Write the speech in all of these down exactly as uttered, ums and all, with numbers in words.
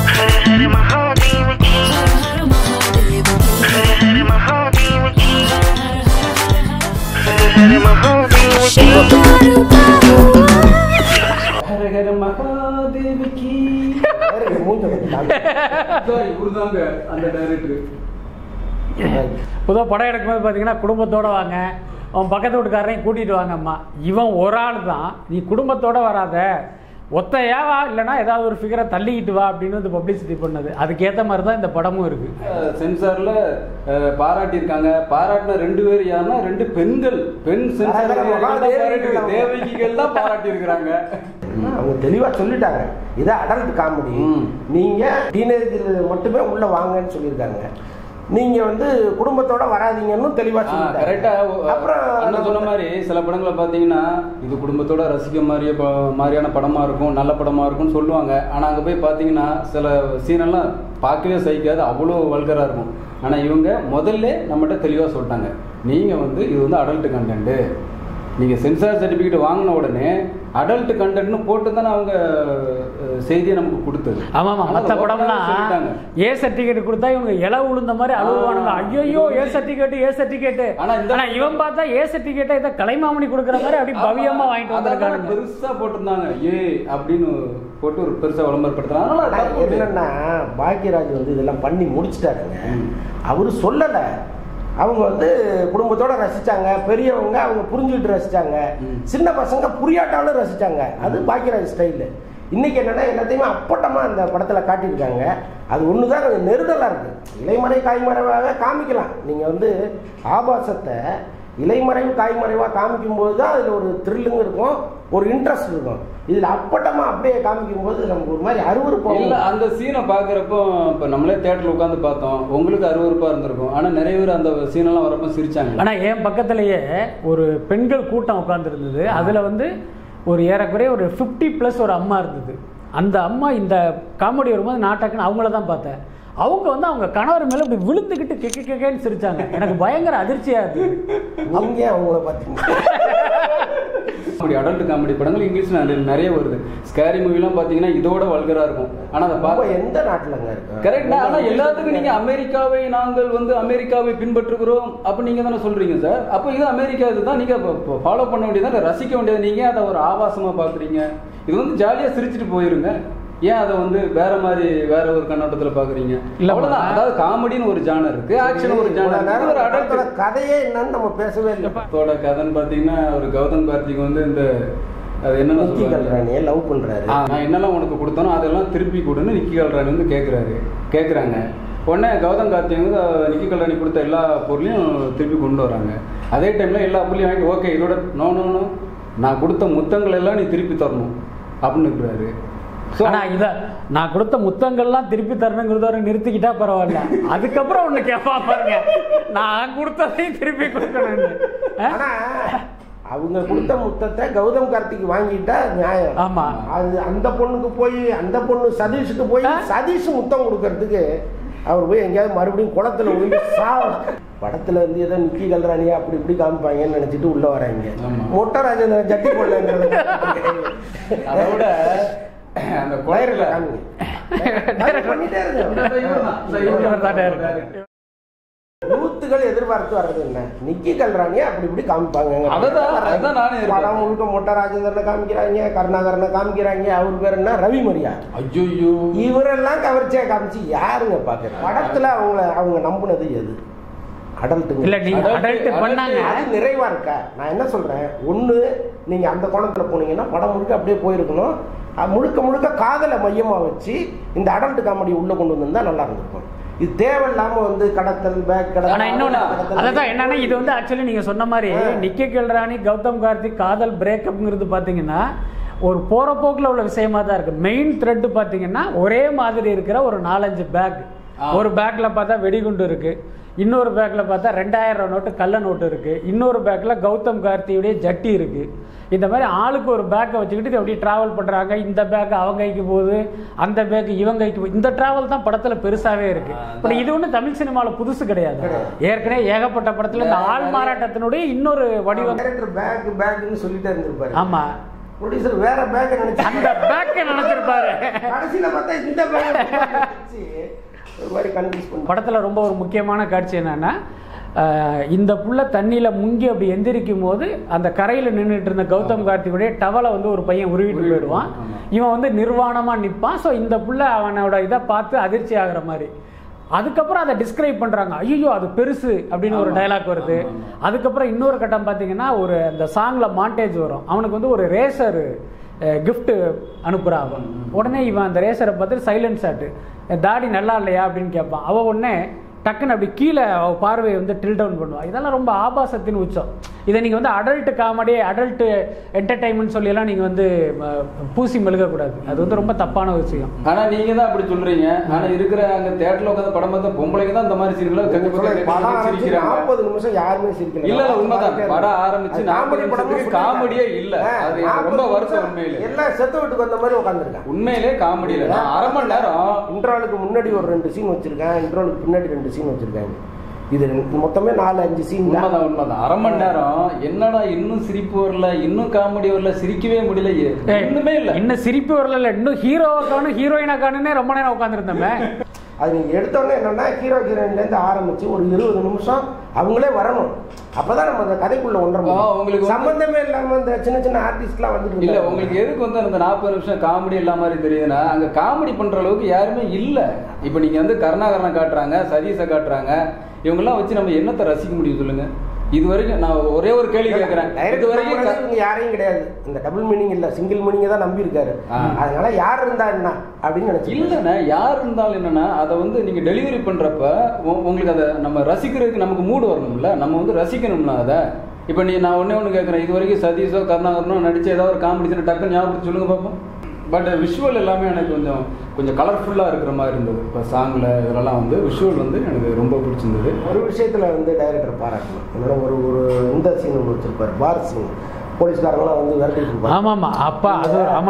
புதுவா படம் எடுக்கும்போது பார்த்தீங்கன்னா குடும்பத்தோட வாங்க, அவன் பக்கத்து வீட்டுக்காரரையும் கூட்டிட்டு வாங்க அம்மா, இவன் ஒரு ஆள் தான், நீ குடும்பத்தோட வராத, ஒத்தையாவா இல்லைனா ஏதாவது ஒரு ஃபிகரை தள்ளிக்கிட்டு வா அப்படின்னு வந்து பப்ளிசிட்டி பண்ணது. அதுக்கேற்ற மாதிரி தான் இந்த படமும் இருக்கு. சென்சார்ல பாராட்டியிருக்காங்க. பாராட்டின ரெண்டு பேர் யாருன்னா ரெண்டு பெண்கள், பெண் சென்சார் தேவகிகள் தான் பாராட்டி இருக்கிறாங்க. அவங்க தெளிவா சொல்லிட்டாங்க, இதை அடல்ட் காமெடி, நீங்க டீனேஜ் மட்டுமே உள்ள வாங்கன்னு சொல்லியிருக்காங்க, நீங்க வந்து குடும்பத்தோட வராதீங்கன்னு தெளிவா சொல்லிட்டாங்க. கரெக்டா. அப்புறம் அண்ணன் சொன்ன மாதிரி சில படங்களை பார்த்தீங்கன்னா இது குடும்பத்தோட ரசிக்க மாதிரியே மாதிரியான படமா இருக்கும், நல்ல படமா இருக்கும்னு சொல்லுவாங்க. ஆனா அங்க போய் பார்த்தீங்கன்னா சில சீனெல்லாம் பார்க்கவே சகிக்காது, அவ்வளோ வல்கரா இருக்கும். ஆனா இவங்க முதல்ல நம்மகிட்ட தெளிவா சொல்லிட்டாங்க, நீங்க வந்து இது வந்து அடல்ட் கண்டென்ட், நீங்க சென்சார் சர்டிபிகேட் வாங்கின உடனே அடல்ட் கண்டென்ட்னு போட்டு தானே அவங்க செய்தியை நமக்கு கொடுத்தது. ஆமா ஆமா. மற்ற படம்லாம் ஏ சர்டிபிகேட் கொடுத்தா இவங்க இலை உளுந்த மாதிரி அழுவானுங்க, ஐயோ ஏ சர்டிபிகேட் ஏ சர்டிபிகேட். ஆனா இவன் பார்த்தா ஏ சர்டிபிகேட்டை இதை கலைமாமணி கொடுக்குற மாதிரி அப்படி பவியமா வாங்கிட்டு வந்திருக்காங்க. பெருசா போட்டிருந்தாங்க ஏ அப்படின்னு போட்டு ஒரு பெருசா விளம்பரப்படுத்துறாங்க. என்னன்னா பாக்கியராஜ் வந்து இதெல்லாம் பண்ணி முடிச்சுட்டாருங்க, அவரு சொல்லல, அவங்க வந்து குடும்பத்தோட ரசிச்சாங்க, பெரியவங்க அவங்க புரிஞ்சுட்டு ரசிச்சாங்க, சின்ன பசங்க புரியாட்டாலும் ரசிச்சாங்க. அது பாக்கியராஜ் ஸ்டைலு. இன்னைக்கு என்னன்னா எல்லாத்தையுமே அப்பட்டமா அந்த படத்துல காட்டியிருக்காங்க. அது ஒண்ணுதான் கொஞ்சம் நெருடலா இருக்கு. இலைமறை காய்மறைவாக காமிக்கலாம், நீங்க வந்து ஆபாசத்தை இலைமறைவு காய்மறைவாக காமிக்கும் போது தான் அதில் ஒரு த்ரில்லுங்க இருக்கும், ஒரு இன்ட்ரெஸ்ட் இருக்கும். இதில் அப்பட்டமா அப்படியே காமிக்கும் போது நமக்கு ஒரு மாதிரி அருவருப்பம் இல்லை. அந்த சீனை பார்க்குறப்போ இப்போ நம்மளே தேட்டரில் உட்காந்து பார்த்தோம், உங்களுக்கு அருவருப்பாக இருந்திருக்கும். ஆனால் நிறைய பேர் அந்த சீனெல்லாம் வரப்போ சிரிச்சாங்க. ஆனால் என் பக்கத்துலேயே ஒரு பெண்கள் கூட்டம் உட்காந்துருந்தது, அதில் வந்து ஒரு ஏறக்குறைய ஒரு ஃபிஃப்டி ப்ளஸ் ஒரு அம்மா இருந்தது. அந்த அம்மா இந்த காமெடி வரும்போது நாட்டாக்குன்னு அவங்கள தான் பார்த்தேன். அவங்க வந்து அவங்க கணவர் மேல இப்படி விழுந்துக்கிட்டு கெக்க கெக்கன்னு சிரிச்சாங்க. எனக்கு பயங்கர அதிர்ச்சியா இருந்தது. அவங்க அவங்கள பார்த்தீங்க அப்படி அடல்ட் காமெடி படங்கள் இங்கிலீஷ்ல நிறைய வருது. ஸ்கேரி மூவிலாம் பார்த்தீங்கன்னா இதோட வல்கரா இருக்கும். ஆனா அதை பார்க்க எந்த நாட்டிலங்க இருக்கு கரெக்டா. ஆனா எல்லாத்துக்கும் நீங்க அமெரிக்காவை நாங்கள் வந்து அமெரிக்காவை பின்பற்றுகிறோம் அப்ப நீங்க தானே சொல்றீங்க சார். அப்போ இது அமெரிக்கா இதுதான் நீங்க ஃபாலோ பண்ண வேண்டியது, ரசிக்க வேண்டியது. நீங்க அதை ஒரு ஆபாசமா பாக்குறீங்க. இது வந்து ஜாலியா சிரிச்சுட்டு போயிருங்க. ஏன் அதை வந்து வேற மாதிரி வேற ஒரு கண்ணோட்டத்துல பாக்குறீங்க? இல்ல அவ்வளவுதான். அதாவது காமெடின்னு ஒரு ஜானர் இருக்கு, ஆக்ஷன் ஒரு ஜானர், ஒரு அடல்ட் கதையே என்னன்னு நம்ம பேசவே இல்லை. அதோட கதைன்னு பாத்தீங்கன்னா ஒரு கௌதம் கார்த்திக் வந்து இந்த அது என்னென்ன சொல்றாங்க, லவ் பண்றாரு, நான் என்னெல்லாம் உனக்கு கொடுத்தனோ அதெல்லாம் திருப்பி கொடுன்னு நிக்கி கல்ராணி வந்து கேட்கிறாரு கேட்குறாங்க. உடனே கௌதம் கார்த்திக் வந்து நிக்கி கல்ராணி கொடுத்த எல்லா பொருளையும் திருப்பி கொண்டு வராங்க. அதே டைம்ல எல்லா பொருளையும் வாங்கிட்டு ஓகே இதோட நோ நோ நோ நான் கொடுத்த முத்தங்கள் எல்லாம் நீ திருப்பி தரணும் அப்படின்னு இருக்கிறாரு. ஆனா இத நான் கொடுத்த முத்தங்கள்லாம் திருப்பி தரணுங்கிறத நிறுத்திக்கிட்டா பரவாயில்ல, அதுக்கப்புறம் ஒண்ணு கேப்பா பாருங்க, நான் கொடுத்ததையும் திருப்பி கொடுக்கணும். ஆனா அவங்க கொடுத்த முத்தத்தை கௌதம் கார்த்திக் வாங்கிட்டா நியாயம். ஆமா. அது அந்த பொண்ணுக்கு போய் அந்த பொண்ணு சதீஷுக்கு போய் சதீஷ் முத்தம் கொடுக்கறதுக்கு அவர் போய் எங்கேயாவது மறுபடியும் குளத்துல விழுந்து சாவலாம். படத்துல இருந்து ஏதோ நிக்கி கல்ராணியா அப்படி இப்படி காமிப்பாங்கன்னு நினைச்சிட்டு உள்ள வராங்க. மொட்டை ராஜேந்திரன் ஜட்டி போடலங்கிறது அதோட அந்த வயரில் காமிங்க பண்ணிட்டே இருங்க. நூத்துகள் எதிர்பார்த்து வர்றது என்ன, நிக்கி கல்ராணியா அப்படி இப்படி காமிப்பாங்க. படம் முழுக்க மொட்டை ராஜேந்திரனை காமிக்கிறாங்க, கருணாகரனை காமிக்கிறாங்க, அவர் பேர் என்ன ரவி மரியா, ஐயோ இவரெல்லாம் கவர்ச்சியா காமிச்சு யாருங்க பாக்குறது? படத்துல அவங்கள அவங்க நம்புனது எது? நிறைவா இருக்கா? நான் என்ன சொல்றேன், ஒண்ணு நீங்க அந்த கோணத்துல போனீங்கன்னா படம் முழுக்க அப்படியே போயிருக்கணும், முழுக்க முழுக்க காதலை மையமா வச்சு இந்த அடல்ட் காமெடி உள்ள கொண்டு வந்திருந்தா நல்லா இருந்திருக்கும். இது தேவையில்லாம வந்து கடத்தல் பேக் கடத்தல். இன்னொன்னு அதான் என்னன்னா, இது வந்து ஆக்சுவலி நீங்க சொன்ன மாதிரி நிக்கி கல்ராணி கௌதம் கார்த்திக் காதல் பிரேக்கப்ங்கிறது பாத்தீங்கன்னா ஒரு போற போக்குல உள்ள விஷயமா தான் இருக்கு. மெயின் த்ரெட் பாத்தீங்கன்னா ஒரே மாதிரி இருக்கிற ஒரு நாலஞ்சு பேக். ஒரு பேக்ல பார்த்தா வெடிகுண்டு இருக்கு, இன்னொரு பேக்ல பார்த்தா ரெண்டாயிரம் ரூபாய் நோட்டு கள்ள நோட்டு இருக்கு, இன்னொரு பேக்ல கௌதம் கார்த்தியுடைய ஜட்டி இருக்கு. இந்த மாதிரி ஆளுக்கு ஒரு பேக்கை வச்சுக்கிட்டு அப்படியே டிராவல் பண்றாங்க. இந்த பேக் அவங்க கைக்கு போகுது, அந்த பேக் இவங்க கைக்கு போகுது. இந்த டிராவல் தான் படத்துல பெருசாவே இருக்கு. பட் இது ஒண்ணு தமிழ் சினிமால புதுசு கிடையாது. ஏற்கனவே ஏகப்பட்ட படத்துல இந்த ஆள் மாறாட்டத்தினுடைய இன்னொரு வடிவம் பேக் பேக்னு சொல்லிட்டே இருந்திருப்பாரு. ஆமா, ப்ரொடியூசர் வேற பேக்க நினைச்சு அந்த பேக்கை நினைச்சிருப்பாரு. கடைசியில பார்த்தா இந்த பேக்க ஒரு மாதிரி கன்ஃபியூஸ் பண்ணி. படத்துல ரொம்ப ஒரு முக்கியமான காட்சி என்னன்னா, இந்த புள்ள தண்ணியில முங்கி அப்படி எந்திரிக்கும் போது அந்த கரையில நின்றுட்டு இருந்த கௌதம் கார்த்திக்குடைய டவலை வந்து ஒரு பையன் உருவிட்டு போயிடுவான். இவன் வந்து நிர்வாணமா நிற்பான். ஸோ இந்த புள்ள அவனோட இதை பார்த்து அதிர்ச்சி ஆகுற மாதிரி. அதுக்கப்புறம் அதை டிஸ்கிரைப் பண்றாங்க. ஐயோ அது பெருசு அப்படின்னு ஒரு டைலாக் வருது. அதுக்கப்புறம் இன்னொரு கட்டம் பார்த்தீங்கன்னா, ஒரு அந்த சாங்ல மாண்டேஜ் வரும். அவனுக்கு வந்து ஒரு ரேசர் கிஃப்ட் அனுப்புறாங்க. உடனே இவன் அந்த ரேசரை பார்த்து சைலன்ஸ் ஆட்டு, தாடி நல்லா இல்லையா அப்படின்னு கேட்பான். அவ உடனே டக்குன்னு அப்படி கீழே அவ பார்வையை வந்து டில் டவுன் பண்ணுவான். இதெல்லாம் ரொம்ப ஆபாசத்தின் உச்சம். இதை நீங்கள் வந்து அடல்ட் காமெடி, அடல்ட் என்டர்டைன்மெண்ட் சொல்லியெல்லாம் நீங்கள் வந்து பூசி மெழுகக்கூடாது. அது வந்து ரொம்ப தப்பான விஷயம். ஆனால் நீங்கள் தான் அப்படி சொல்கிறீங்க. ஆனால் இருக்கிற அங்கே தேட்டரில் உட்காந்து படம் பார்த்தா பொம்பளைங்க தான் இந்த மாதிரி சீன்களை சிரிக்கிறாங்க. நாற்பது நிமிஷம் யாருமே சிரிக்கல. இல்லை இல்லை உண்மைதான். படம் ஆரம்பிச்சு நாற்பது படத்துக்கு காமெடியே இல்லை. அது ரொம்ப வருஷம் உண்மையிலே எல்லாம் செத்த வீட்டுக்கு வந்த மாதிரி உட்காந்துருக்காங்க. உண்மையிலே காமெடி இல்லை. அரை மணி நேரம் இன்ட்ரோலுக்கு முன்னாடி ஒரு ரெண்டு சீன் வச்சிருக்கேன், இன்ட்ரோலுக்கு பின்னாடி ரெண்டு சீன் வச்சிருக்காங்க. இது மொத்தமே நாலு அஞ்சு சீன். உண்மைதான் உண்மைதான். அரை மணி நேரம் என்னடா இன்னும் சிரிப்பு வரல, இன்னும் காமெடி வரல, சிரிக்கவே முடியலையே, இன்னுமே இல்லை, இன்னும் சிரிப்பு வரல, இன்னும் ஹீரோவை காணும் ஹீரோயினா காணுன்னே ரொம்ப நேரம் உட்காந்துருந்தோமே. அது நீங்க எடுத்தோடனே என்னன்னா, ஹீரோ ஹீரோயின்லேருந்து ஆரம்பிச்சு ஒரு இருபது நிமிஷம் அவங்களே வரணும். அப்பதான் நம்ம அந்த கதைக்குள்ள ஒன்றோம். உங்களுக்கு சம்பந்தமே இல்லாம இந்த சின்ன சின்ன ஆர்டிஸ்ட்லாம் வந்துட்டு இல்ல. உங்களுக்கு எதுக்கு வந்து அந்த நாற்பது நிமிஷம் காமெடி இல்லாம மாதிரி தெரியுதுன்னா, அங்க காமெடி பண்ற அளவுக்கு யாருமே இல்ல. இப்ப நீங்க வந்து கருணாகரனை காட்டுறாங்க, சதீஷை காட்டுறாங்க. இவங்கெல்லாம் வச்சு நம்ம என்னத்தை ரசிக்க முடியும் சொல்லுங்க? இது வரைக்கும் நான் ஒரே ஒரு கேள்வி கேட்கிறேன். இது வரைக்கும் யாரையும் கிடையாது. இந்த டபுள் மீனிங் இல்ல, சிங்கிள் மீனிங் தான் நம்பி இருக்காரு. அதனால யார் இருந்தா என்ன அப்படின்னு நினைச்சு இல்லைண்ணா. யார் இருந்தாலும் என்னன்னா, அதை வந்து நீங்க டெலிவரி பண்றப்ப உங்களுக்கு அதை நம்ம ரசிக்கிறதுக்கு நமக்கு மூடு வரணும்ல. நம்ம வந்து ரசிக்கணும்னா அதை. இப்ப நீ நான் ஒன்னே ஒன்று கேட்கறேன். இது வரைக்கும் சதீஷோ கருணாகரனோ நடிச்ச ஏதாவது ஒரு காமெடி டக்குன்னு ஞாபகப்படுத்தி சொல்லுங்க பார்ப்போம். பட் விஷுவல் எல்லாமே எனக்கு கொஞ்சம் கொஞ்சம் கலர்ஃபுல்லாக இருக்கிற மாதிரி இருந்தது. இப்போ சாங்கில் இதெல்லாம் வந்து விஷுவல் வந்து எனக்கு ரொம்ப பிடிச்சிருந்தது. ஒரு விஷயத்தில் வந்து டைரக்டர் பாராட்டணும். என்னன்னா ஒரு ஒரு இந்த சீன் ஒன்று வச்சிருப்பார், பார் சீன். போலீஸ்காரங்களாம் வந்து விரட்டிட்டு இருப்பாங்க. ஆமா ஆமா. அப்பா அது ஆமா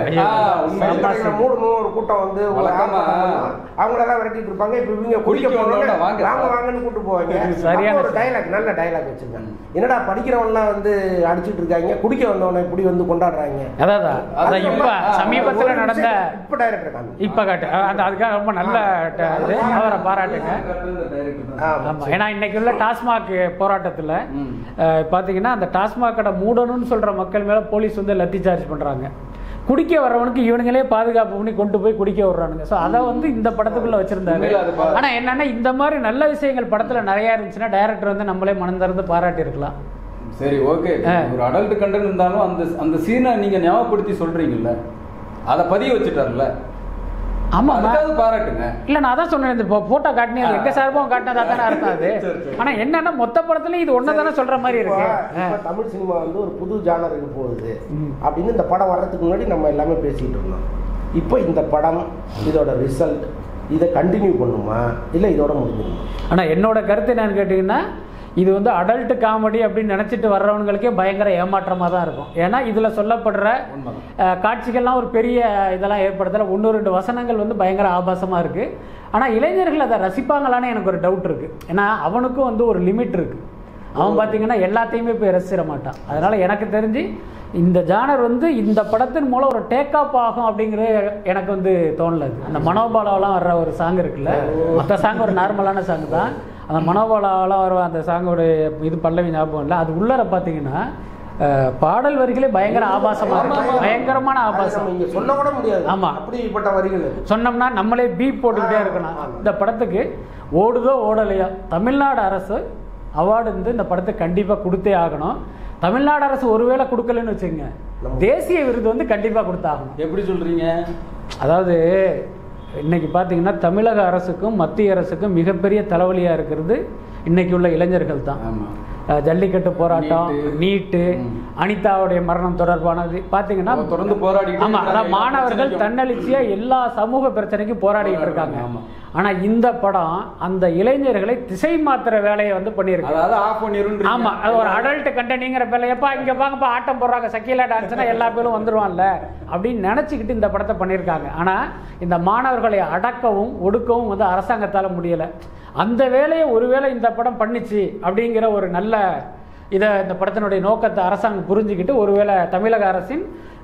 மூணு மூணு கூட்டம் வந்து அவங்களெல்லாம் விரட்டிட்டு இருப்பாங்க. இப்ப இவங்க குடிக்க போனோட வாங்க வாங்கன்னு கூட்டு போவாங்க. சரியான ஒரு டைலாக், நல்ல டைலாக் வச்சிருக்காங்க. என்னடா படிக்கிறவன்லாம் வந்து அடிச்சுட்டு இருக்காங்க, குடிக்க வந்தவனை இப்படி வந்து கொண்டாடுறாங்க. அதான் இப்ப சமீபத்துல நடந்த இப்ப டைரக்டர் காமி இப்ப காட்டு அந்த அதுக்காக ரொம்ப நல்ல அவரை பாராட்டுங்க. ஆமா. ஏன்னா இன்னைக்கு உள்ள டாஸ்மாக் போராட்டத்துல பாத்தீங்கன்னா, அந்த டாஸ்மாக் கடை மூட சொல்ற மக்கள் மேல போலீஸ் வந்து லத்தி சார்ஜ் பண்றாங்க. குடிக்க வர்றவனுக்கு இவனுங்களே பாதுகாப்பு பண்ணி கொண்டு போய் குடிக்க விடுறானுங்க. ஸோ அதை வந்து இந்த படத்துக்குள்ள வச்சிருந்தாரு. ஆனா என்னன்னா, இந்த மாதிரி நல்ல விஷயங்கள் படத்துல நிறைய இருந்துச்சுன்னா டைரக்டர் வந்து நம்மளே மனம் திறந்து பாராட்டி இருக்கலாம். சரி, ஓகே. ஒரு அடல்ட் கண்டென்ட் இருந்தாலும் அந்த அந்த சீனை நீங்க ஞாபகப்படுத்தி சொல்றீங்கல்ல, அதை பதிய வச்சுட்டாருல்ல. ஆமா, பாராட்டுங்க. இல்ல நான் அதான் சொன்னேன். இந்த போட்டோ காட்டினே எங்க சார்பும் காட்டினதா தானே அர்த்தம் அது. ஆனா என்னன்னா, மொத்த படத்துல இது ஒன்னதானே சொல்ற மாதிரி இருக்கு. தமிழ் சினிமா வந்து ஒரு புது ஜானருக்கு போகுது அப்படின்னு இந்த படம் வர்றதுக்கு முன்னாடி நம்ம எல்லாமே பேசிட்டு இருந்தோம். இப்போ இந்த படம் இதோட ரிசல்ட் இதை கண்டினியூ பண்ணுமா இல்லை இதோட முடிஞ்சிருமா? ஆனா என்னோட கருத்து என்னன்னு கேட்டீங்கன்னா, இது வந்து அடல்ட் காமெடி அப்படின்னு நினச்சிட்டு வர்றவங்களுக்கே பயங்கர ஏமாற்றமாக தான் இருக்கும். ஏன்னா இதில் சொல்லப்படுற காட்சிகள்லாம் ஒரு பெரிய இதெல்லாம் ஏற்படுத்தலை. ஒன்று ரெண்டு வசனங்கள் வந்து பயங்கர ஆபாசமாக இருக்குது. ஆனால் இளைஞர்கள் அதை ரசிப்பாங்களான்னு எனக்கு ஒரு டவுட் இருக்குது. ஏன்னா அவனுக்கும் வந்து ஒரு லிமிட் இருக்குது. அவன் பார்த்தீங்கன்னா எல்லாத்தையுமே போய் ரசிச்சிட மாட்டான். அதனால் எனக்கு தெரிஞ்சு இந்த ஜானர் வந்து இந்த படத்தின் மூலம் ஒரு டேக் ஆஃப் ஆகும் அப்படிங்கிறது எனக்கு வந்து தோணலை. அந்த மனோபாலாவெலாம் வர்ற ஒரு சாங் இருக்குல்ல, மற்ற சாங் ஒரு நார்மலான சாங் தான். அந்த மனோபாலாவெலாம் வர அந்த சாங்கோட இது பல்லவி ஞாபகம் இல்லை. அது உள்ளர பார்த்தீங்கன்னா பாடல் வரிகளே பயங்கர ஆபாசமா இருக்கு. பயங்கரமான ஆபாசம் சொல்ல கூட முடியாது. ஆமா, அப்படிப்பட்ட வரிகள் சொன்னோம்னா நம்மளே பீப் போட்டுக்கிட்டே இருக்கணும். இந்த படத்துக்கு ஓடுதோ ஓடலையா, தமிழ்நாடு அரசு அவார்டு வந்து இந்த படத்துக்கு கண்டிப்பாக கொடுத்தே ஆகணும். தமிழ்நாடு அரசு ஒருவேளை கொடுக்கலன்னு வச்சுங்க, தேசிய விருது வந்து கண்டிப்பாக கொடுத்தாகணும். எப்படி சொல்றீங்க? அதாவது இன்னைக்கு பார்த்தீங்கன்னா தமிழக அரசுக்கும் மத்திய அரசுக்கும் மிகப்பெரிய தலைவலியாக இருக்கிறது இன்னைக்கு உள்ள இளைஞர்கள் தான். ஜல்லிக்கட்டு போராட்டம், நீட்டு, அனிதாவுடைய மரணம் தொடர்பானது பார்த்தீங்கன்னா தொடர்ந்து போராடி. ஆமா, அதான் மாணவர்கள் தன்னெழுச்சியா எல்லா சமூக பிரச்சனைக்கும் போராடிட்டு இருக்காங்க. ஆனா இந்த படம் அந்த இளைஞர்களை திசை மாத்திர வேலையை வந்து பண்ணிருக்கு. ஆமா, அது ஒரு அடல்ட் கண்டென்ட்ங்கிற பேர்ல எப்பா இங்க பாங்கப்பா ஆட்டம் போடுறாங்க, சக்கீலா டான்ஸ்னா எல்லா பேரும் வந்துருவான்ல அப்படின்னு நினைச்சுக்கிட்டு இந்த படத்தை பண்ணியிருக்காங்க. ஆனா இந்த மாணவர்களை அடக்கவும் ஒடுக்கவும் வந்து அரசாங்கத்தால முடியல. அந்த வேலையை ஒருவேளை இந்த படம் பண்ணிச்சு அப்படிங்கிற ஒரு நல்ல இதை இந்த படத்தினுடைய நோக்கத்தை அரசாங்கம் புரிஞ்சுக்கிட்டு ஒருவேளை தமிழக அரசின்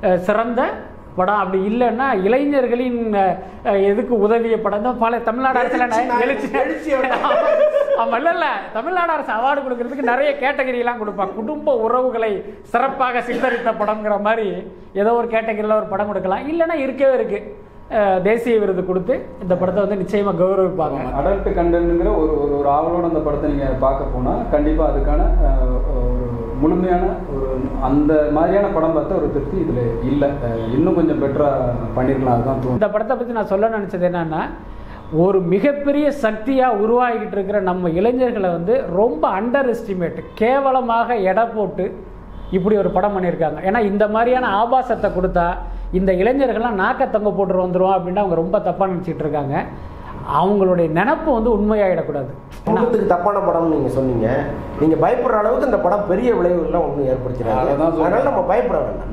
சிறந்த படம். அப்படி இல்லைன்னா இளைஞர்களின் எதுக்கு உதவிய படம் தான் பல தமிழ்நாடு அரசுல எழுச்சி ஆமா இல்ல இல்ல தமிழ்நாடு அரசு அவார்டு கொடுக்கறதுக்கு நிறைய கேட்டகரி எல்லாம் கொடுப்பாங்க. குடும்ப உறவுகளை சிறப்பாக சித்தரித்த படம்ங்கிற மாதிரி ஏதோ ஒரு கேட்டகரியில ஒரு படம் கொடுக்கலாம். இல்லைன்னா இருக்கவே இருக்கு தேசிய விருது கொடுத்து இந்த படத்தை வந்து நிச்சயமா கௌரவிப்பாங்க. அடல்ட் கண்டென்ட்ங்கிற ஒரு ஒரு ஆவலோட அந்த படத்தை நீங்க பார்க்க போனா கண்டிப்பா அதுக்கான ஒரு முழுமையான ஒரு அந்த மாதிரியான படம் பார்த்த ஒரு திருப்தி இதுல இல்லை. இன்னும் கொஞ்சம் பெட்டரா பண்ணிருக்கலாம். அதுதான் தோணும். இந்த படத்தை பத்தி நான் சொல்ல நினைச்சது என்னன்னா, ஒரு மிகப்பெரிய சக்தியா உருவாகிட்டு இருக்கிற நம்ம இளைஞர்களை வந்து ரொம்ப அண்டர் எஸ்டிமேட் கேவலமாக எடை போட்டு இப்படி ஒரு படம் பண்ணியிருக்காங்க. ஏன்னா இந்த மாதிரியான ஆபாசத்தை கொடுத்தா இந்த இளைஞர்கள்லாம் நாக்க தங்க போட்டு வந்துடும் அப்படின்னு அவங்க ரொம்ப தப்பா நினைச்சிட்டு இருக்காங்க. அவங்களுடைய நினைப்பு வந்து உண்மையாயிடக்கூடாது. குடும்பத்துக்கு தப்பான படம் நீங்க சொன்னீங்க. நீங்க பயப்படுற அளவுக்கு இந்த படம் பெரிய விளைவுகள்லாம் ஒன்றும் ஏற்படுத்தினாங்க. அதனால நம்ம பயப்பட வேண்டாம்.